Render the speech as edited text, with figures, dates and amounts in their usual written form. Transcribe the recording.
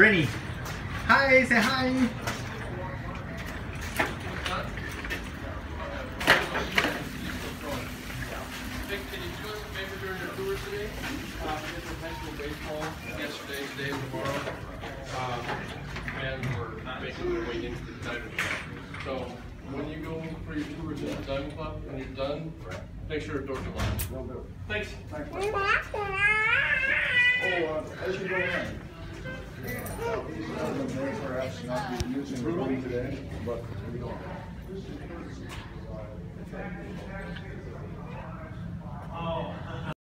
Brittany. Hi, say hi. Vic, can you do us a favor during the tour today? Get the high school baseball yesterday, today, tomorrow. And we're making our way into the diamond club. So when you go for your tours in the diamond club, when you're done, make sure the doors are locked. Will do. Thanks. Thanks. Oh, as you go in. These gentlemen may perhaps not be using the room today, but we don't.